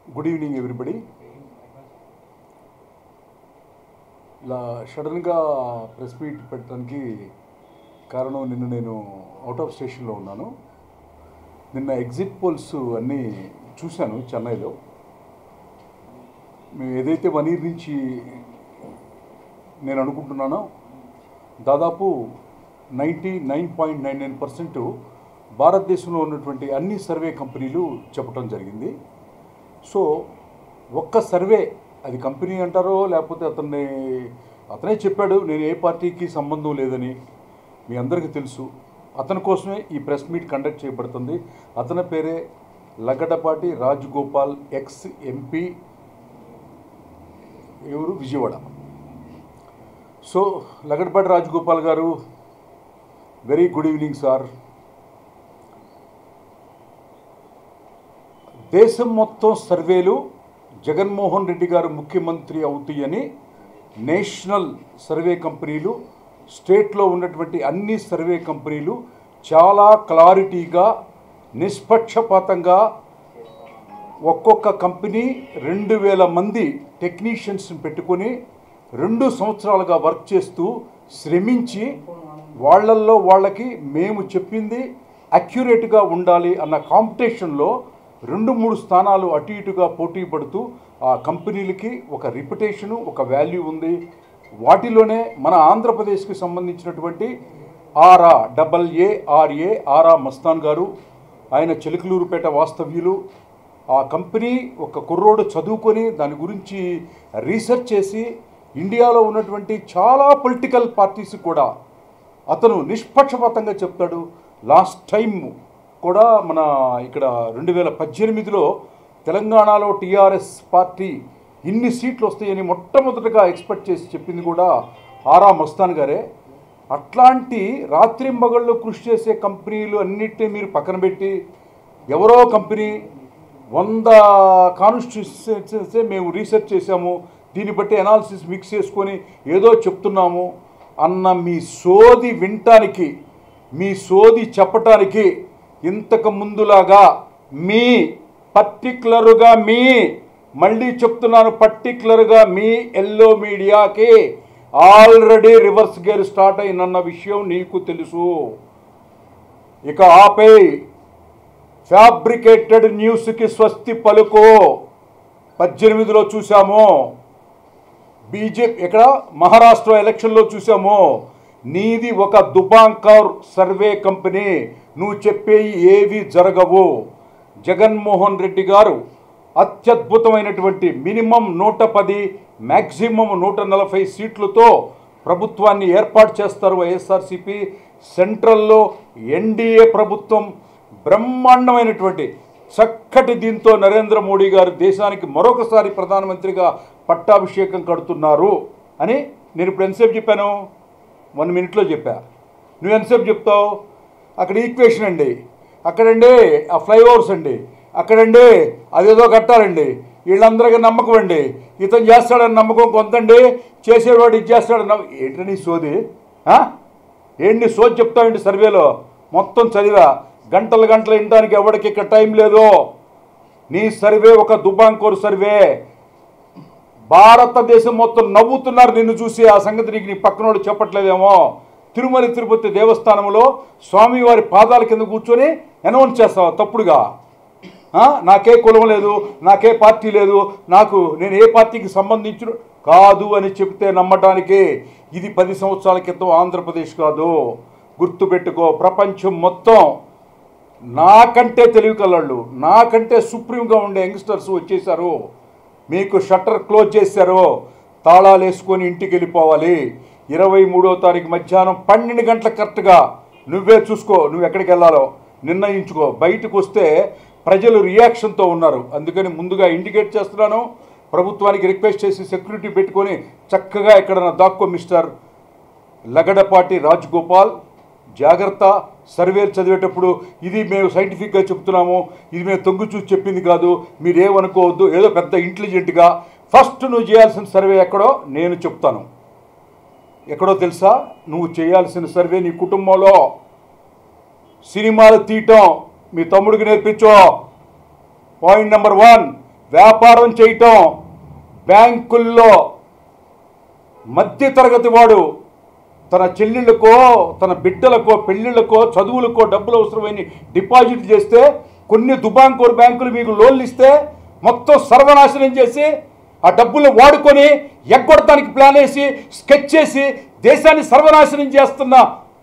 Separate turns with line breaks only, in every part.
Good evening everybody. ఇలా సడన్గా press meet పెట్టడానికి కారణం నిన్న నేను అవుట్ ఆఫ్ స్టేషన్లో ఉన్నాను. నిన్న ఎగ్జిట్ పోల్స్ అన్నీ చూశాను చెన్నైలో. మేము ఏదైతే 1 year నుంచి నేను అనుకుంటున్నానో దాదాపు 99.99% భారతదేశంలో ఉన్నటువంటి అన్ని సర్వే కంపెనీలు చెప్పడం జరిగింది. సో ఒక్క సర్వే, అది కంపెనీ అంటారో లేకపోతే అతనే చెప్పాడు నేను ఏ పార్టీకి సంబంధం లేదని, మీ అందరికీ తెలుసు. అతని కోసమే ఈ ప్రెస్ మీట్ కండక్ట్ చేయబడుతుంది. అతని పేరే లగడపాటి రాజగోపాల్, ఎక్స్ ఎంపీ, ఎవరు, విజయవాడ. సో లగడపాటి రాజగోపాల్ గారు, వెరీ గుడ్ ఈవినింగ్ సార్. దేశం మొత్తం సర్వేలు జగన్మోహన్ రెడ్డి గారు ముఖ్యమంత్రి అవుతాయని నేషనల్ సర్వే కంపెనీలు, స్టేట్లో ఉన్నటువంటి అన్ని సర్వే కంపెనీలు చాలా క్లారిటీగా నిష్పక్షపాతంగా ఒక్కొక్క కంపెనీ 2000 మంది టెక్నీషియన్స్ని పెట్టుకొని 2 సంవత్సరాలుగా వర్క్ చేస్తూ శ్రమించి వాళ్ళల్లో వాళ్ళకి మేము చెప్పింది అక్యురేట్గా ఉండాలి అన్న కాంపిటీషన్లో 2-3 స్థానాలు అటు ఇటుగా పోటీ పడుతూ ఆ కంపెనీలకి ఒక రిప్యుటేషను, ఒక వాల్యూ ఉంది. వాటిలోనే మన ఆంధ్రప్రదేశ్కి సంబంధించినటువంటి ఆరా మస్తాన్ గారు, ఆయన చిలకలూరుపేట వాస్తవ్యులు. ఆ కంపెనీ ఒక కుర్రోడు చదువుకొని దాని గురించి రీసెర్చ్ చేసి ఇండియాలో ఉన్నటువంటి చాలా పొలిటికల్ పార్టీస్ కూడా అతను నిష్పక్షపాతంగా చెప్తాడు. లాస్ట్ టైం కూడా మన ఇక్కడ 2018లో తెలంగాణలో టీఆర్ఎస్ పార్టీ ఇన్ని సీట్లు వస్తాయని మొట్టమొదటిగా ఎక్స్పెక్ట్ చేసి చెప్పింది కూడా ఆరా మస్తాన్ గారే. అట్లాంటి రాత్రింబగళ్ళు కృషి చేసే కంపెనీలు అన్నిటినీ మీరు పక్కన పెట్టి ఎవరో కంపెనీ 100 కాన్స్టిట్యూన్సీ మేము రీసెర్చ్ చేశాము, దీన్ని బట్టి అనాలిసిస్ మిక్స్ చేసుకొని ఏదో చెప్తున్నాము అన్న మీ సోది వినటానికి, మీ సోది చెప్పటానికి ఇంతకు ముందులాగా మీ పర్టికులర్గా మళ్ళీ చెప్తున్నాను, పర్టికులర్గా మీ ఎల్లో మీడియాకి ఆల్రెడీ రివర్స్ గేర్ స్టార్ట్ అయినన్న విషయం నీకు తెలుసు. ఇక ఆపే ఫ్యాబ్రికేటెడ్ న్యూస్కి స్వస్తి పలుకో. 18లో చూసాము, బీజేపీ ఇక్కడ మహారాష్ట్ర ఎలక్షన్లో చూసాము. నీది ఒక దుబాంకర్ సర్వే కంపెనీ, నువ్వు చెప్పేవి ఏవి జరగవు. జగన్మోహన్ రెడ్డి గారు అత్యద్భుతమైనటువంటి మినిమం 110 మ్యాక్సిమం 140 సీట్లతో ప్రభుత్వాన్ని ఏర్పాటు చేస్తారు వైఎస్ఆర్సీపీ. సెంట్రల్లో ఎన్డీఏ ప్రభుత్వం బ్రహ్మాండమైనటువంటి చక్కటి దీంతో నరేంద్ర మోడీ గారు దేశానికి మరొకసారి ప్రధానమంత్రిగా పట్టాభిషేకం కడుతున్నారు అని నేను ఇప్పుడు ఎంతసేపు చెప్పాను? 1 minute చెప్పా. నువ్వు ఎంతసేపు చెప్తావు? అక్కడ ఈక్వేషన్ అండి, అక్కడండి ఆ ఫ్లైఓవర్స్ అండి, అక్కడండి అదేదో కట్టాలండి, వీళ్ళందరికీ నమ్మకం అండి, ఇతను చేస్తాడని నమ్మకం కొంతండి, చేసేవాడు ఇది చేస్తాడని. ఏంటని నీ సోది? ఏంటి సోది చెప్తావండి? సర్వేలో మొత్తం చదివా, గంటలు వినడానికి ఎవరికి ఇక్కడ టైం లేదు. నీ సర్వే ఒక దుబాంకోరు సర్వే. భారతదేశం మొత్తం నవ్వుతున్నారు నిన్ను చూసి. ఆ సంగతి నీకు నీ పక్కనోడు చెప్పట్లేదేమో. తిరుమల తిరుపతి దేవస్థానంలో స్వామివారి పాదాల కింద కూర్చొని అనౌన్స్ చేస్తావు తప్పుడుగా. నాకే కులం లేదు, నాకే పార్టీ లేదు, నేను ఏ పార్టీకి సంబంధించిన కాదు అని చెప్తే నమ్మటానికి. ఇది 10 సంవత్సరాల క్రితం ఆంధ్రప్రదేశ్ కాదు, గుర్తుపెట్టుకో. ప్రపంచం మొత్తం నాకంటే తెలివి కలవాళ్ళు, నాకంటే సుప్రీంగా ఉండే యంగ్స్టర్స్ వచ్చేసారు. మీకు షట్టర్ క్లోజ్ చేశారు, తాళాలు వేసుకొని ఇంటికి వెళ్ళిపోవాలి. 23వ తారీఖు మధ్యాహ్నం 12 గంటలకు కరెక్ట్గా నువ్వే చూసుకో, నువ్వు ఎక్కడికి వెళ్ళాలో నిర్ణయించుకో. బయటకు వస్తే ప్రజలు రియాక్షన్తో ఉన్నారు, అందుకని ముందుగా ఇండికేట్ చేస్తున్నాను. ప్రభుత్వానికి రిక్వెస్ట్ చేసి సెక్యూరిటీ పెట్టుకొని చక్కగా ఎక్కడన్నా దాక్కో మిస్టర్ లగడపాటి రాజగోపాల్. జాగ్రత్త, సర్వేలు చదివేటప్పుడు ఇది మేము సైంటిఫిక్గా చెప్తున్నాము, ఇది మేము తొంగి చూసి చెప్పింది కాదు, మీరేమనుకోవద్దు. ఏదో పెద్ద ఇంటెలిజెంట్గా ఫస్ట్ నువ్వు చేయాల్సిన సర్వే ఎక్కడో నేను చెప్తాను. ఎక్కడో తెలుసా? నువ్వు చేయాల్సిన సర్వే నీ కుటుంబంలో. సినిమాలు తీయటం మీ తమ్ముడికి నేర్పించో. పాయింట్ నెంబర్ 1, వ్యాపారం చేయటం, బ్యాంకుల్లో మధ్యతరగతి వాడు తన చెల్లెళ్ళకో తన బిడ్డలకో పెళ్ళిళ్ళకో చదువులకో డబ్బులు అవసరమైన డిపాజిట్ చేస్తే కొన్ని దుబాంకోర్ బ్యాంకులు మీకు లోన్లు ఇస్తే మొత్తం సర్వనాశనం చేసి ఆ డబ్బులు వాడుకొని ఎగ్గొడటానికి ప్లాన్ వేసి స్కెచ్ చేసి దేశాన్ని సర్వనాశనం చేస్తున్న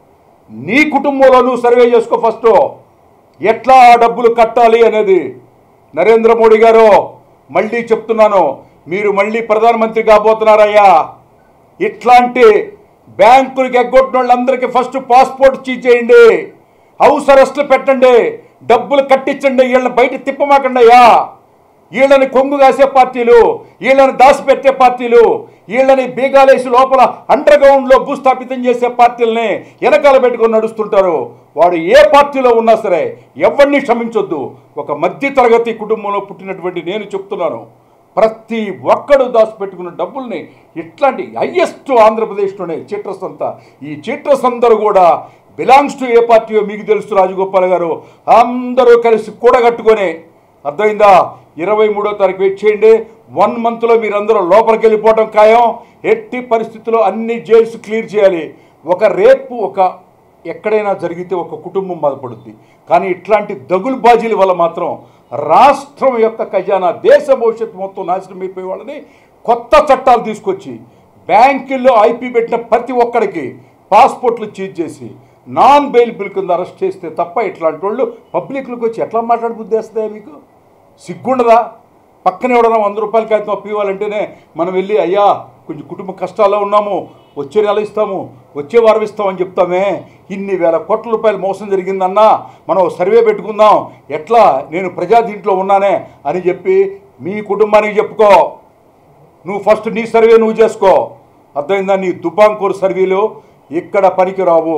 నీ కుటుంబంలో నువ్వు సర్వే చేసుకో ఫస్ట్. ఎట్లా ఆ డబ్బులు కట్టాలి అనేది. నరేంద్ర మోడీ గారు మళ్ళీ చెప్తున్నాను, మీరు మళ్ళీ ప్రధానమంత్రి కాబోతున్నారయ్యా. ఇట్లాంటి బ్యాంకులకు ఎగ్గొట్టిన వాళ్ళందరికీ ఫస్ట్ పాస్పోర్ట్ సీజ్ చేయండి, హౌస్ అరెస్టులు పెట్టండి, డబ్బులు కట్టించండి. వీళ్ళని బయట తిప్పమాకండి అయ్యా. వీళ్ళని కొంగు కాసే పార్టీలు, వీళ్ళని దాచిపెట్టే పార్టీలు, వీళ్ళని బీగాలేసి లోపల అండర్ గ్రౌండ్లో భూస్థాపితం చేసే పార్టీలని వెనకాల పెట్టుకొని నడుస్తుంటారు. వాడు ఏ పార్టీలో ఉన్నా సరే ఎవరిని క్షమించొద్దు. ఒక మధ్యతరగతి కుటుంబంలో పుట్టినటువంటి నేను చెప్తున్నాను, ప్రతి ఒక్కడు దాచిపెట్టుకున్న డబ్బుల్ని ఇట్లాంటి హైయెస్ట్ ఆంధ్రప్రదేశ్లోనే చీట్రస్ అంతా. ఈ చీట్రస్ అందరూ కూడా బిలాంగ్స్ టు ఏ పార్టీయో మీకు తెలుసు రాజగోపాల్ గారు. అందరూ కలిసి కూడగట్టుకొని, అర్థమైందా, 23వ తారీఖు వెయిట్ చేయండి. 1 మంత్లో మీరందరూ లోపలికి వెళ్ళిపోవడం ఖాయం. ఎట్టి పరిస్థితుల్లో అన్ని జైల్స్ క్లియర్ చేయాలి. ఒక రేపు ఎక్కడైనా జరిగితే ఒక కుటుంబం బాధపడుద్ది, కానీ ఇట్లాంటి దగులు బాజీల వల్ల మాత్రం రాష్ట్రం యొక్క ఖజానా, దేశ భవిష్యత్తు మొత్తం నాశనం అయిపోయే వాళ్ళని కొత్త చట్టాలు తీసుకొచ్చి బ్యాంకుల్లో ఐపీ పెట్టిన ప్రతి ఒక్కడికి పాస్పోర్ట్లు సీజ్ చేసి నాన్ బెయిలబుల్ కింద అరెస్ట్ చేస్తే తప్ప ఇట్లాంటి వాళ్ళు పబ్లిక్లోకి వచ్చి ఎట్లా మాట్లాడబుద్ధి వేస్తాయా? మీకు సిగ్గుండదా? పక్కన ఎవడన్నా 100 రూపాయల కాగితం అప్పు ఇవ్వాలంటేనే మనం వెళ్ళి అయ్యా కొంచెం కుటుంబ కష్టాల్లో ఉన్నాము, వచ్చే నెల ఇస్తాము, వచ్చే వారం ఇస్తామని చెప్తామే. ఇన్ని వేల కోట్ల రూపాయలు మోసం జరిగిందన్నా మనం సర్వే పెట్టుకుందాం, ఎట్లా నేను ప్రజా దీంట్లో ఉన్నానే అని చెప్పి మీ కుటుంబానికి చెప్పుకో. నువ్వు ఫస్ట్ నీ సర్వే నువ్వు చేసుకో. అర్థమైందా? నీ దుబాంకోర్ సర్వేలు ఇక్కడ పనికి రావు.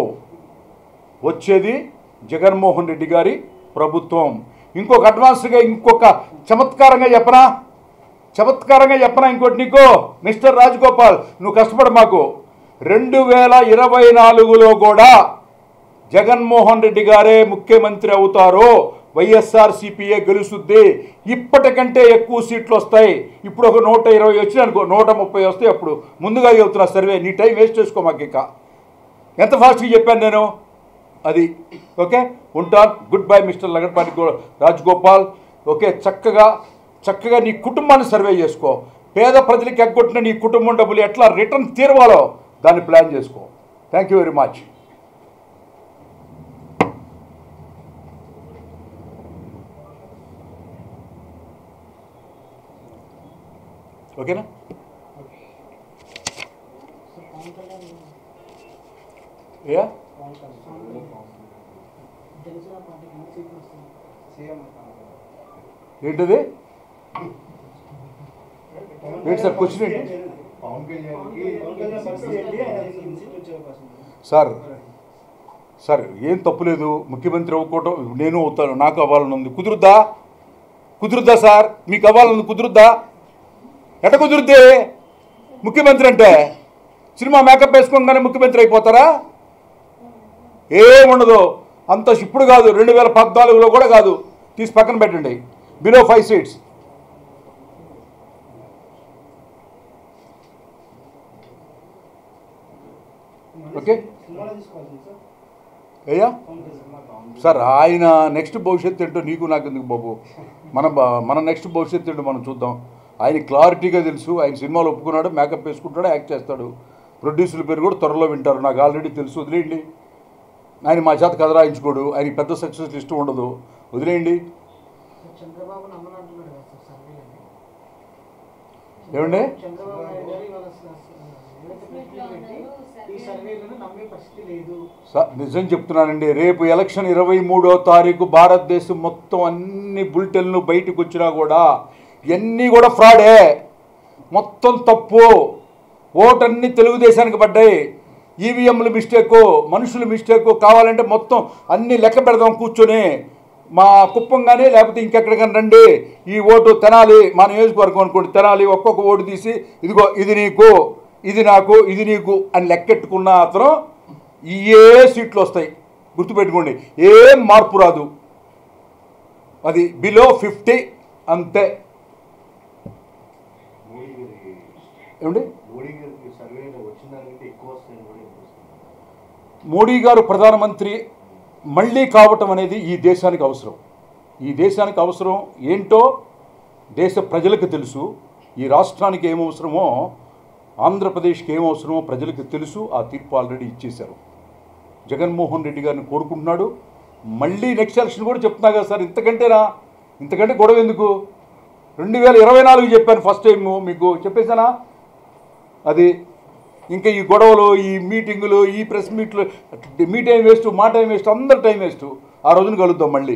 వచ్చేది జగన్మోహన్ రెడ్డి గారి ప్రభుత్వం. ఇంకొక అడ్వాన్స్గా ఇంకొక చమత్కారంగా చెప్పనా ఇంకోటి నీకు మిస్టర్ రాజగోపాల్, నువ్వు కష్టపడ మాకు. 2024లో కూడా జగన్మోహన్ రెడ్డి గారే ముఖ్యమంత్రి అవుతారు, వైఎస్ఆర్సీపీఏ గెలుస్తుంది. ఇప్పటికంటే ఎక్కువ సీట్లు వస్తాయి. ఇప్పుడు ఒక 120 వచ్చినాయి అనుకో, 130 వస్తాయి. అప్పుడు ముందుగా చెబుతున్నా సర్వే, నీ టైం వేస్ట్ చేసుకో మాకు. ఇక ఎంత ఫాస్ట్గా చెప్పాను నేను అది. ఓకే, ఉంటాను. Good bye mister Lagadapati Rajagopal. Okay, చక్కగా నీ కుటుంబాన్ని సర్వే చేసుకో. పేద ప్రజలకు ఎగ్గొట్టిన నీ కుటుంబం డబ్బులు ఎట్లా రిటర్న్ తీరవాలో దాన్ని ప్లాన్ చేసుకో. Thank you very much. ఓకేనా? యా ఏంటది? ఏంటి సార్ క్వశ్చన్ ఏంటి? సార్ ఏం తప్పులేదు, ముఖ్యమంత్రి అవ్వకోవటం నేను అవుతాను, నాకు అవ్వాలని ఉంది. కుదురుద్దా సార్? మీకు అవ్వాలని ఉంది, కుదురుద్దా? ఎట కుదురుద్ది? ముఖ్యమంత్రి అంటే సినిమా మేకప్ వేసుకోగానే ముఖ్యమంత్రి అయిపోతారా? ఏముండదు. అంత ఇప్పుడు కాదు, 2014లో కూడా కాదు. తీసి పక్కన పెట్టండి. Below 5 seats. ఓకే అయ్యా సార్, ఆయన నెక్స్ట్ భవిష్యత్తు ఏంటో నీకు నాకు ఎందుకు బాబు? మన నెక్స్ట్ భవిష్యత్తు ఏంటో మనం చూద్దాం. ఆయన క్లారిటీగా తెలుసు. ఆయన సినిమాలు ఒప్పుకున్నాడు, మేకప్ వేసుకుంటాడు, యాక్ట్ చేస్తాడు. ప్రొడ్యూసర్ల పేరు కూడా త్వరలో వింటారు, నాకు ఆల్రెడీ తెలుసు. వదిలేయండి. ఆయన మా చేత కథ రాయించుకోడు, ఆయన పెద్ద సక్సెస్ లిస్ట్ ఉండదు, వదిలేయండి. ఏమండి నిజం చెప్తున్నానండి, రేపు ఎలక్షన్ 23వ తారీఖు భారతదేశం మొత్తం అన్ని బులెటిన్లు బయటకు వచ్చినా కూడా ఇవన్నీ కూడా ఫ్రాడే, మొత్తం తప్పు. ఓటన్నీ తెలుగుదేశానికి పడ్డాయి. ఈవీఎంలు మిస్టేకు, మనుషులు మిస్టేకు. కావాలంటే మొత్తం అన్నీ లెక్క పెడదాం కూర్చొని. మా కుప్పం కానీ లేకపోతే ఇంకెక్కడికైనా రండి, ఈ ఓటు తెనాలి, మా నియోజకవర్గం అనుకోండి, తెనాలి, ఒక్కొక్క ఓటు తీసి ఇదిగో ఇది నీకు, ఇది నాకు, ఇది నీకు అని లెక్కెట్టుకున్న అతను ఏ సీట్లు వస్తాయి గుర్తుపెట్టుకోండి. ఏం మార్పు రాదు. అది బిలో 50 అంతే. ఏమండి మోడీ గారు ప్రధానమంత్రి మళ్ళీ కావటం అనేది ఈ దేశానికి అవసరం. ఈ దేశానికి అవసరం ఏంటో దేశ ప్రజలకు తెలుసు. ఈ రాష్ట్రానికి ఏమవసరమో, ఆంధ్రప్రదేశ్కి ఏమవసరమో ప్రజలకు తెలుసు. ఆ తీర్పు ఆల్రెడీ ఇచ్చేశారు. జగన్మోహన్ రెడ్డి గారిని కోరుకుంటున్నాడు. మళ్ళీ నెక్స్ట్ ఎలక్షన్ కూడా చెప్తున్నా కదా సార్, ఇంతకంటే గొడవ ఎందుకు? 2024 చెప్పాను ఫస్ట్ టైం, మీకు చెప్పేశానా? అది ఇంకా ఈ గొడవలు, ఈ మీటింగులు, ఈ ప్రెస్ మీట్లు, మీ టైం వేస్ట్, మా టైం వేస్ట్, అందరి టైం వేస్ట్. ఆ రోజున కలుద్దాం మళ్ళీ.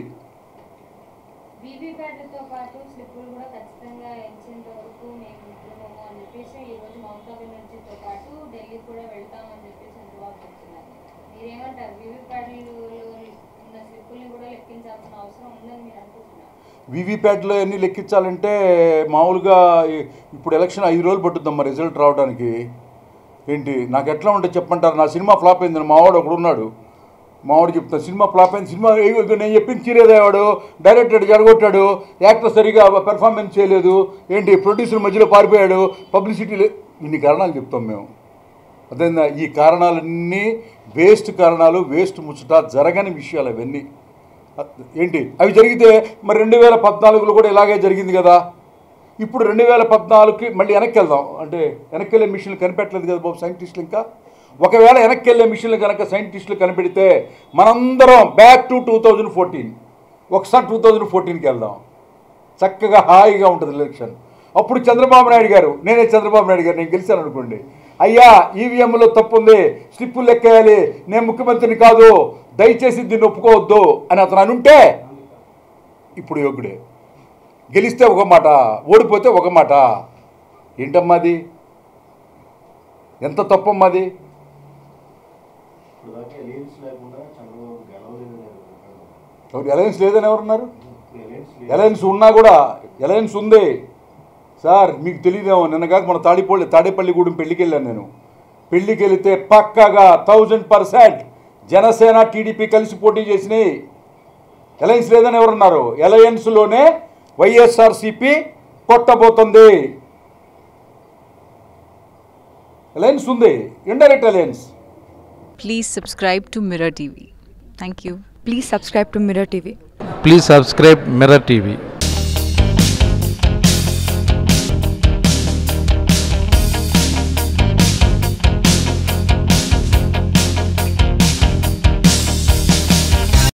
వీవీప్యాట్లో అన్నీ లెక్కించాలంటే మామూలుగా ఇప్పుడు ఎలక్షన్ 5 రోజులు పట్టుద్దమ్మా రిజల్ట్ రావడానికి. ఏంటి నాకు ఎట్లా ఉంటే చెప్పంటారు? నా సినిమా ఫ్లాప్ అయిందని మావాడు ఒకడు ఉన్నాడు. మావాడు చెప్తాను సినిమా ఫ్లాప్ అయింది, సినిమా నేను చెప్పింది చీరేదేవాడు, డైరెక్టర్ జరగొట్టాడు, యాక్టర్ సరిగా పెర్ఫార్మెన్స్ చేయలేదు, ఏంటి ప్రొడ్యూసర్ మధ్యలో పారిపోయాడు, పబ్లిసిటీ ఇన్ని కారణాలు చెప్తాం మేము. అదే ఈ కారణాలన్నీ వేస్ట్ కారణాలు, వేస్ట్ ముచ్చట, జరగని విషయాలు అవన్నీ. ఏంటి అవి జరిగితే మరి 2014లో కూడా ఇలాగే జరిగింది కదా. ఇప్పుడు 2014కి మళ్ళీ వెనక్కి వెళ్దాం అంటే వెనక్కి వెళ్ళే మిషన్లు కనిపెట్టలేదు కదా బాబు సైంటిస్టులు. ఇంకా ఒకవేళ వెనక్కి వెళ్ళే మిషన్లు కనుక సైంటిస్టులు కనిపెడితే మనందరం బ్యాక్ టు 2014, ఒకసారి 2014కి వెళ్దాం. చక్కగా హాయిగా ఉంటుంది ఎలక్షన్. అప్పుడు చంద్రబాబు నాయుడు గారు, నేనే చంద్రబాబు నాయుడు గారు, నేను గెలిచాను అనుకోండి, అయ్యా ఈవీఎంలో తప్పుంది, స్లిప్పులు లెక్కేయాలి, నేను ముఖ్యమంత్రిని కాదు, దయచేసి దీన్ని ఒప్పుకోవద్దు అని అతను అనుంటే ఇప్పుడు యోగ్యుడే. గెలిస్తే ఒక మాట, ఓడిపోతే ఒక మాట. ఏంటమ్మాది? ఎంత తప్పమ్మాది? అలయన్స్ లేదని ఎవరున్నారు? అలయన్స్ ఉన్నా కూడా, అలయన్స్ ఉంది సార్, మీకు తెలియదేమో. నిన్నగాక మన తాడేపల్లిగూడెం పెళ్ళికి వెళ్ళాను నేను. పెళ్ళికి వెళితే పక్కాగా 1000% జనసేన టీడీపీ కలిసి పోటీ చేసినాయి. అలయన్స్ లేదని ఎవరున్నారు? అలయన్స్లోనే వైఎస్ఆర్సీపీ కొట్టబోతుంది. అలయన్స్ ఉంది, indirect alliance.
Please subscribe to Mirror TV. Thank you. Please subscribe to Mirror TV.
Please subscribe Mirror TV.